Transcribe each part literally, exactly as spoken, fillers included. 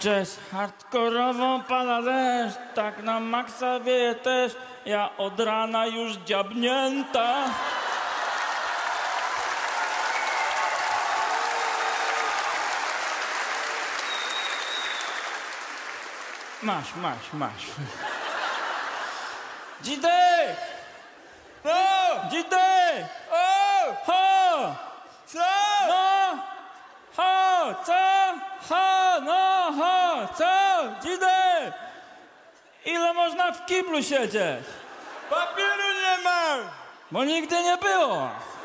jazz, hardkorowo pada deszcz, tak na maksa wieje też, ja od rana już dziabnięta. Masz, masz, masz. Dzidek! O! Dzidek! O! Ho! Co? No! Ho! Co? Ho! No! Ho! Co? Dzidek! Ile można w kiblu siedzieć? Papieru nie mam! Bo nigdy nie było.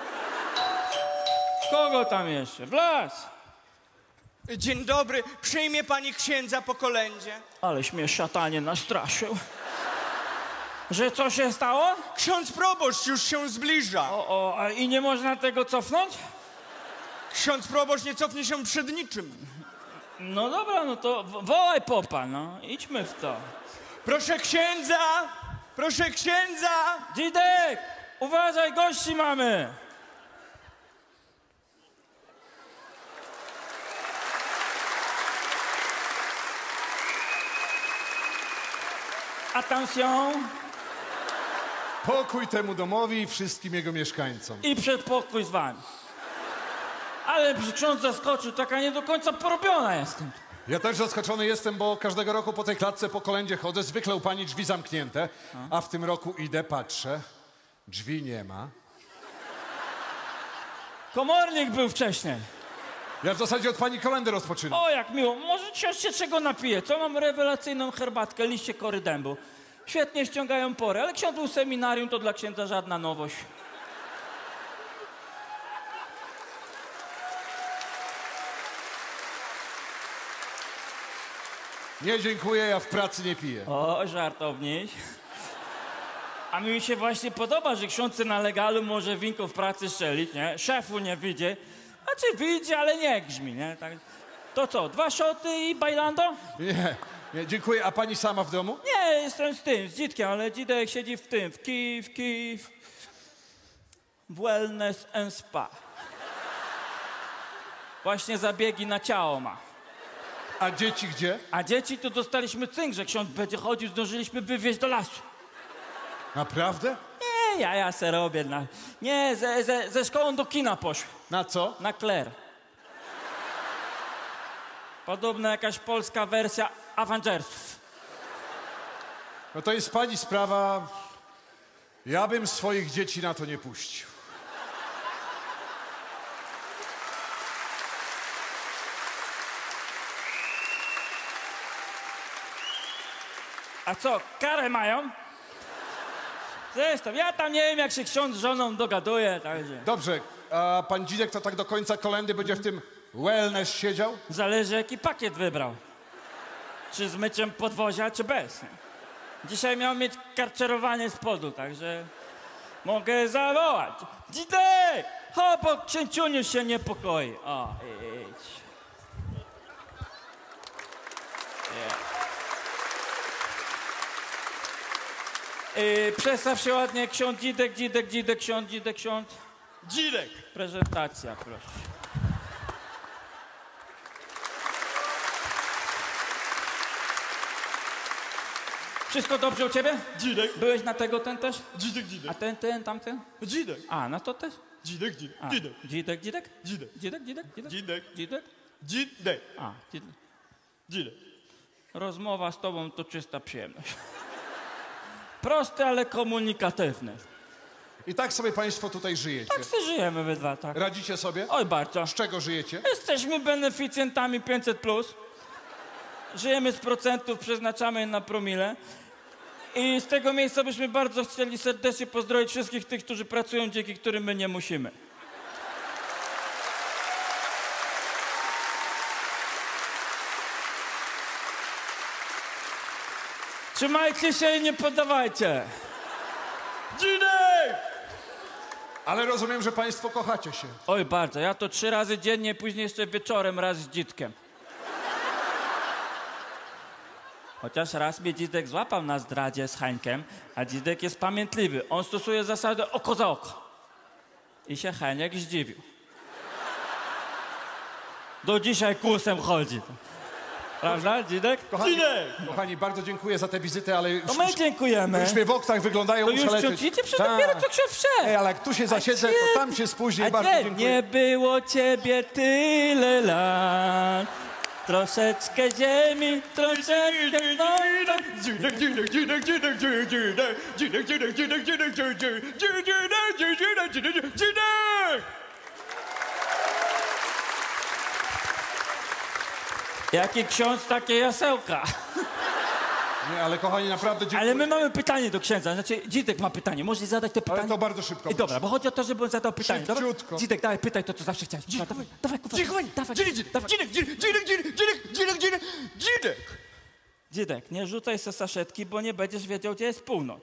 Kogo tam jeszcze? W las! Dzień dobry, przyjmie pani księdza po kolędzie? Aleś mnie szatanie nastraszył. Że co się stało? Ksiądz proboszcz już się zbliża. O, o, a i nie można tego cofnąć? Ksiądz proboszcz nie cofnie się przed niczym. No dobra, no to wo- wołaj popa, no. Idźmy w to. Proszę księdza! Proszę księdza! Dzidek! Uważaj, gości mamy! Attention! Pokój temu domowi i wszystkim jego mieszkańcom. I przedpokój z wami. Ale ksiądz zaskoczył, taka nie do końca porobiona jestem. Ja też zaskoczony jestem, bo każdego roku po tej klatce po kolędzie chodzę. Zwykle u pani drzwi zamknięte, a w tym roku idę, patrzę, drzwi nie ma. Komornik był wcześniej. Ja w zasadzie od pani kolędę rozpoczynam. O, jak miło. Może ksiądz się czego napije? Co, mam rewelacyjną herbatkę, liście kory dębu. Świetnie ściągają porę, ale ksiądz był seminarium, to dla księdza żadna nowość. Nie, dziękuję, ja w pracy nie piję. O, żartowniej. A mi się właśnie podoba, że ksiądz na legalu może winko w pracy strzelić, nie? Szefu nie widzi. Znaczy widzi, ale nie grzmi, nie? Tak. To co, dwa szoty i bailando? Nie, nie, dziękuję. A pani sama w domu? Nie, jestem z tym, z dzitkiem, ale dzidek siedzi w tym, w kij, w kij, w... w wellness and spa. Właśnie zabiegi na ciało ma. A dzieci gdzie? A dzieci to dostaliśmy cynk, że ksiądz będzie chodził, zdążyliśmy wywieźć do lasu. Naprawdę? Nie, ja, ja se robię. Na... Nie, ze, ze, ze szkołą do kina poszły. Na co? Na Claire. Podobna jakaś polska wersja Avengersów. No to jest pani sprawa. Ja bym swoich dzieci na to nie puścił. A co, karę mają? Zresztą, ja tam nie wiem, jak się ksiądz z żoną dogaduje, także... Dobrze, a pan Dzidek to tak do końca kolędy będzie w tym wellness siedział? Zależy, jaki pakiet wybrał. Czy z myciem podwozia, czy bez. Dzisiaj miał mieć karczerowanie spodu, także... Mogę zawołać. Dzidek! Chodź, bo księciuniu się niepokoi. O, idź. Yeah. Yy, przestaw się ładnie, ksiądz Dzidek, Dzidek, Dzidek, ksiądz, Dzidek, ksiądz. Dzidek! Prezentacja, proszę. Wszystko dobrze u ciebie? Dzidek! Byłeś na tego, ten też? Dzidek, A dzidek! ten, ten, tamten? Dzidek! A, na to też? Dzidek, dzidek, A, dzidek! Dzidek, Dzidek? Dzidek! Dzidek, Dzidek, Dzidek? Dzidek! Dzidek? Dzidek! A, Dzidek. Dzidek! Rozmowa z tobą to czysta przyjemność. Proste, ale komunikatywne. I tak sobie państwo tutaj żyjecie. Tak sobie żyjemy we dwa, tak. Radzicie sobie? Oj, bardzo. Z czego żyjecie? Jesteśmy beneficjentami pięćset plus. Żyjemy z procentów, przeznaczamy je na promile. I z tego miejsca byśmy bardzo chcieli serdecznie pozdrowić wszystkich tych, którzy pracują, dzięki którym my nie musimy. Trzymajcie się i nie poddawajcie. Dzidek! Ale rozumiem, że państwo kochacie się. Oj, bardzo. Ja to trzy razy dziennie, później jeszcze wieczorem raz z dzitkiem. Chociaż raz mnie dzidek złapał na zdradzie z Hańkiem, a dzidek jest pamiętliwy. On stosuje zasadę oko za oko. I się Heniek zdziwił. Do dzisiaj kłusem chodzi. Prawda, Dzidek? Kochani, Dzidek! kochani, bardzo dziękuję za tę wizytę, ale już, To my dziękujemy. już mnie w oktach wyglądają To już uszaleć. ksiądz idzie, przecież Tak. dopiero co ksiądz wszedł. Ej, ale jak tu się zasiedzę, gdzie- to tam się spóźnię. A Bardzo nie, dziękuję. nie było ciebie tyle lat. Troszeczkę ziemi, troszeczkę wojna. Dzidek, dzidek, dzidek, dzidek, dzidek, dzidek, dzidek, dzidek, dzidek, dzidek, dzidek, dzidek, dzidek, dzidek, dzidek! Jaki ksiądz, takie jasełka. Nie, ale kochani, naprawdę dziękuję. Ale my mamy pytanie do księdza. Znaczy, Dzidek ma pytanie. Możesz zadać te pytanie? Ale to bardzo szybko. I dobra, bo chodzi o to, żeby on zadał pytanie. Dobra? Szybciutko. Dzidek, dawaj, pytaj to, co zawsze chciałeś. Dawaj, dawaj, dawaj, kurwa. Dzidek, dawaj, dzidek, dawaj. dzidek, dzidek, dzidek, dzidek, dzidek, dzidek, dzidek! Dzidek, nie rzucaj se saszetki, bo nie będziesz wiedział, gdzie jest północ.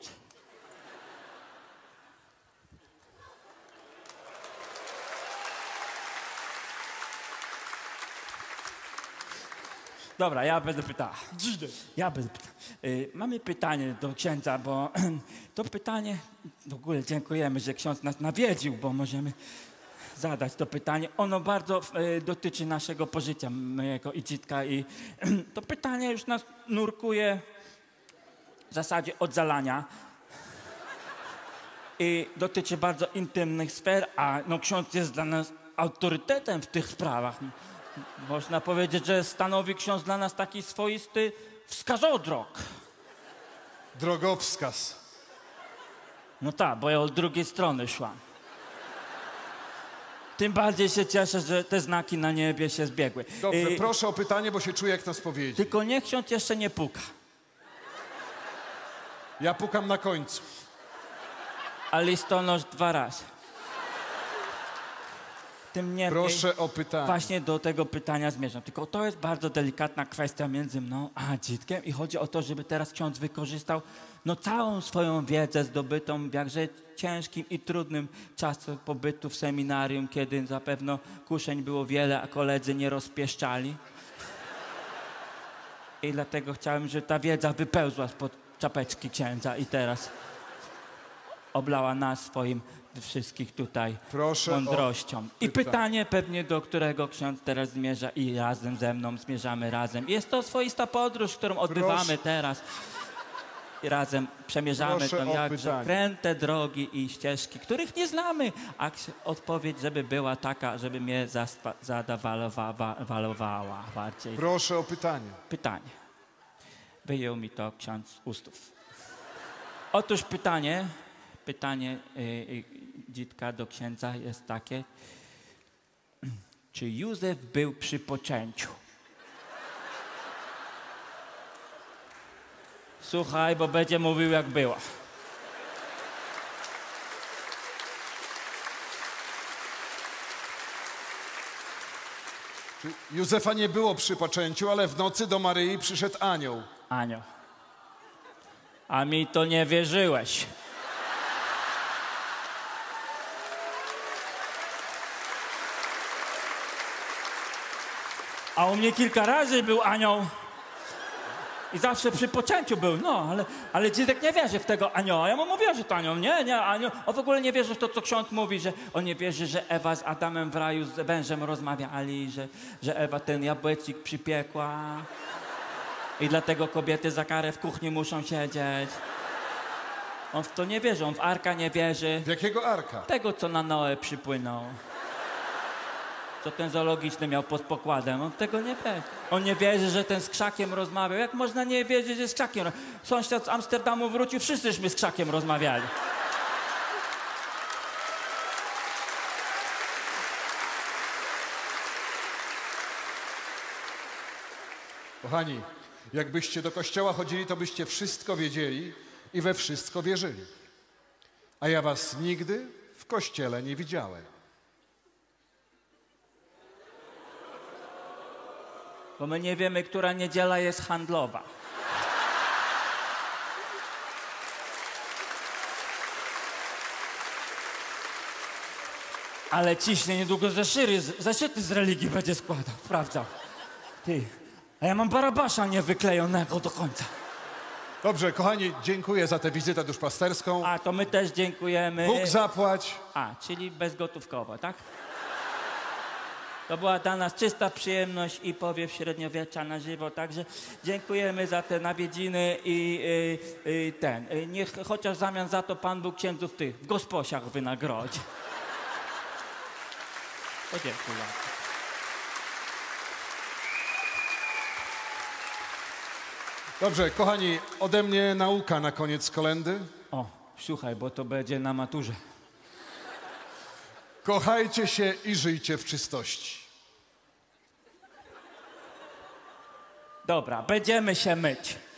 Dobra, ja będę pytał. Dzidek. Ja będę pytał. Y, mamy pytanie do księdza, bo to pytanie, w ogóle dziękujemy, że ksiądz nas nawiedził, bo możemy zadać to pytanie. Ono bardzo y, dotyczy naszego pożycia, mojego i Dzidka, i to pytanie już nas nurkuje w zasadzie od zalania i dotyczy bardzo intymnych sfer, a no, ksiądz jest dla nas autorytetem w tych sprawach. Można powiedzieć, że stanowi ksiądz dla nas taki swoisty wskazodrog. Drogowskaz. No tak, bo ja od drugiej strony szłam. Tym bardziej się cieszę, że te znaki na niebie się zbiegły. Dobrze, Y, proszę o pytanie, bo się czuję jak na spowiedzi. Tylko niech ksiądz jeszcze nie puka. Ja pukam na końcu. A listonosz dwa razy. Tym niemniej Proszę o pytanie. właśnie do tego pytania zmierzam. Tylko to jest bardzo delikatna kwestia między mną a Dzidkiem i chodzi o to, żeby teraz ksiądz wykorzystał no, całą swoją wiedzę zdobytą w jakże ciężkim i trudnym czasie pobytu w seminarium, kiedy zapewne kuszeń było wiele, a koledzy nie rozpieszczali. I dlatego chciałem, żeby ta wiedza wypełzła spod czapeczki księdza i teraz oblała nas swoim wszystkich tutaj Proszę o mądrością. I pytanie. pytanie pewnie, do którego ksiądz teraz zmierza i razem ze mną zmierzamy razem. Jest to swoista podróż, którą odbywamy Proszę. teraz. I razem przemierzamy Proszę tą o jakże pytanie. kręte drogi i ścieżki, których nie znamy. A ks- odpowiedź, żeby była taka, żeby mnie zaspa- zadawalowała bardziej. Proszę o pytanie. Pytanie. Wyjął mi to ksiądz z ustów. Otóż pytanie, pytanie y, y, Dzidka do księdza jest takie. Czy Józef był przy poczęciu? Słuchaj, bo będzie mówił jak było. Józefa nie było przy poczęciu, ale w nocy do Maryi przyszedł anioł. Anioł. A mi to nie wierzyłeś. A u mnie kilka razy był anioł. I zawsze przy poczęciu był, no, ale, ale Dzidek nie wierzy w tego anioła. Ja mu mówię, że to anioł. Nie, nie, anioł. On w ogóle nie wierzy w to, co ksiądz mówi, że on nie wierzy, że Ewa z Adamem w raju z wężem rozmawiali, że, że Ewa ten jabłecik przypiekła. I dlatego kobiety za karę w kuchni muszą siedzieć. On w to nie wierzy, on w Arka nie wierzy. W jakiego arka? Tego, co na Noe przypłynął. Co ten zoologiczny miał pod pokładem. On w tego nie wierzy. On nie wierzy, że ten z krzakiem rozmawiał. Jak można nie wierzyć, że z krzakiem? Sąsiad z Amsterdamu wrócił, wszyscyśmy z krzakiem rozmawiali. Kochani, jakbyście do kościoła chodzili, to byście wszystko wiedzieli i we wszystko wierzyli. A ja was nigdy w kościele nie widziałem. Bo my nie wiemy, która niedziela jest handlowa. Ale ciśnie niedługo zeszyry, zeszyty z religii będzie składał, sprawdzał. Ty, a ja mam Barabasza niewyklejonego do końca. Dobrze, kochani, dziękuję za tę wizytę duszpasterską. A, to my też dziękujemy. Bóg zapłać. A, czyli bezgotówkowo, tak? To była dla nas czysta przyjemność i powiew średniowiecza na żywo, także dziękujemy za te nawiedziny i y, y, ten, y, niech chociaż w zamian za to Pan Bóg księdzów tych w gosposiach wynagrodzi. Podziękuję. Dobrze, kochani, ode mnie nauka na koniec kolędy. O, słuchaj, bo to będzie na maturze. Kochajcie się i żyjcie w czystości. Dobra, będziemy się myć.